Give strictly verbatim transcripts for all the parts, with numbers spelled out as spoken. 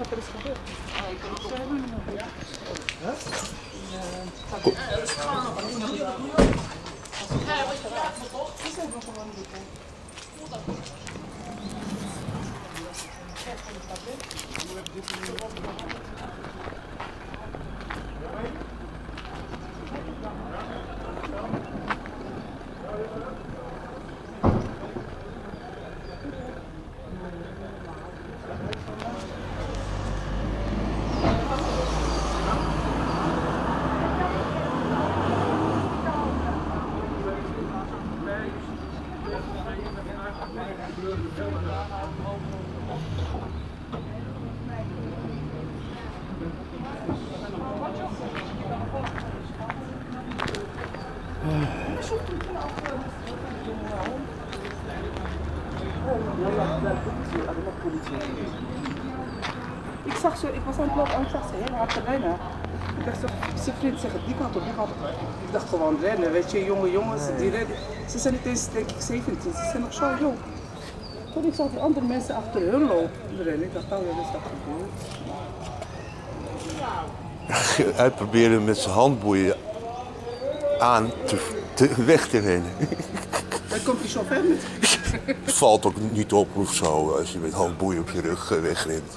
wat er is gebeurd. Ze hebben hem nog niet. Ik zag ze, ik was aan het lopen en ik zag ze heel hard rennen. Ik dacht, zijn vriend zegt die kant op, die kant op. Ik dacht gewoon rennen, weet je, jonge jongens die rennen. Ze zijn niet eens, denk ik, zeventien, ze zijn nog zo jong. Toen ik zag die andere mensen achter hun lopen rennen, ik dacht, oh ja, wat is dat gebeurd? Hij probeerde met zijn handboeien aan te, te, weg te rennen. Dan komt hij zo ver met. Het valt ook niet op of zo als je met handboeien op je rug wegrent.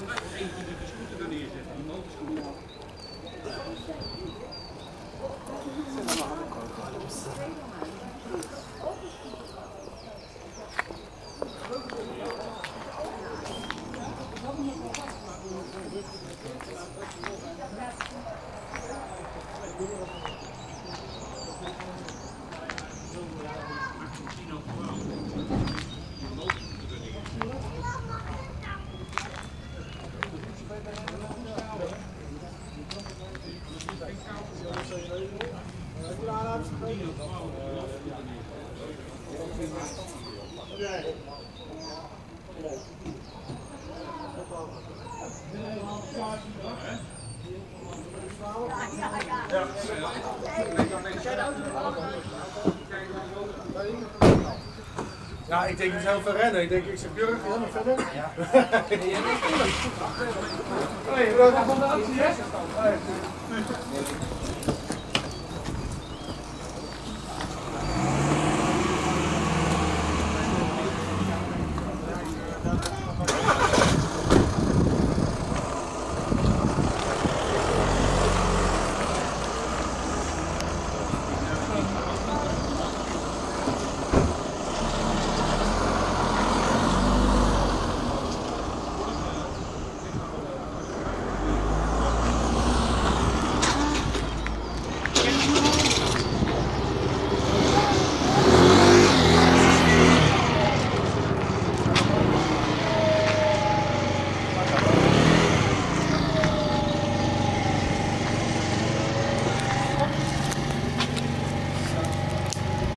Ja, ik denk zelf van rennen. Ik denk, ik zeg Jurgen, ga nog verder? Ja. Hé, we gaan van de actie, hè?